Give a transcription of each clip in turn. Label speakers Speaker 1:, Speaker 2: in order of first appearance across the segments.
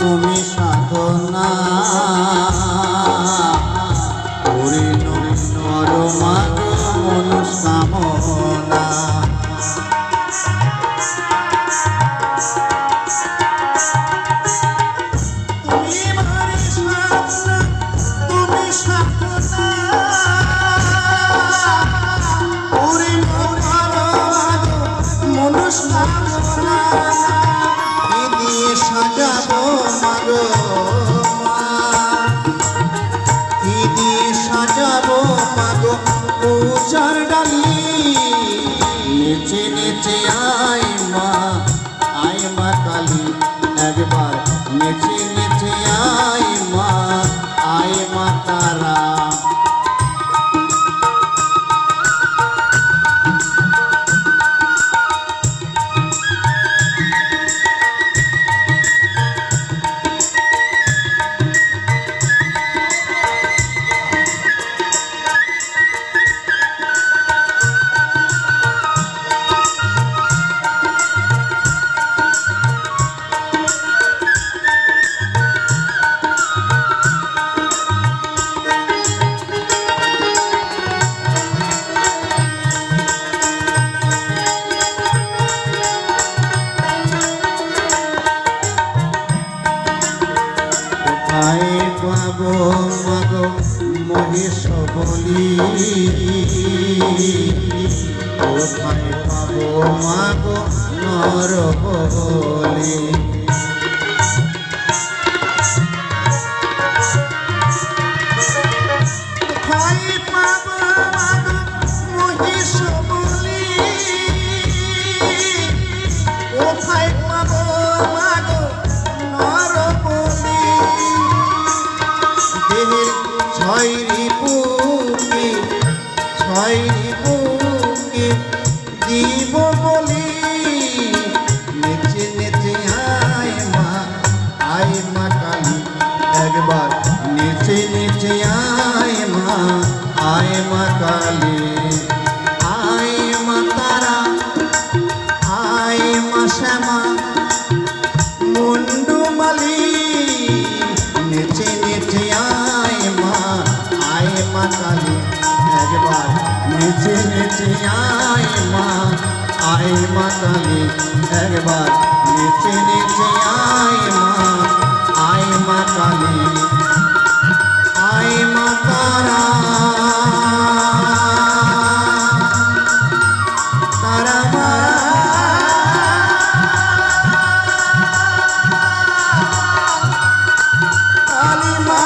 Speaker 1: তুমি সাধনা করে নর মাগ মনস্কামনা সাজাবো মাগো কি দিয়ে সাজাবো মাগো পূজার ডালি নেচে নেচে আয় মা কালী একবার নেচে নেচে আয় মা তারা পাবো মাগো মহেশ বলি কোথায় পাবো মাগো নর বলি কোথায় পাবো মাগো মহেশ বলি কোথায় পাবো মাগো নর বলি ছয় রিপুকে দিব বলি নেচে নেচে আয় মা কালী একবার নেচে নেচে আয় মা কালী আয় মা তারা আয় মা শ্যামা মুন্ডুমালি নেচে নেচে আয় মা কালী একবার নেচে নেচে আয় মা কালী একবার নেচে নেচে আয় মা কালী আয় মা তারা তারা কালী মা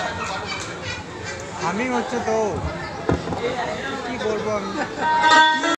Speaker 2: আমি হচ্ছে তো কি বলবো আমি